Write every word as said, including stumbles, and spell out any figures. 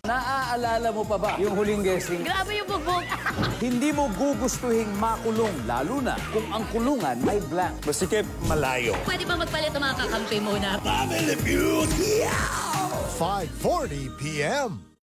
Naaalala mo pa ba yung huling guessing? Grabe yung bugbog. Hindi mo gugustuhing makulong, lalo na kung ang kulungan ay blank. Masikip malayo. Pwede ba magpalit ang mga kakampi muna? Family Feud! five forty p m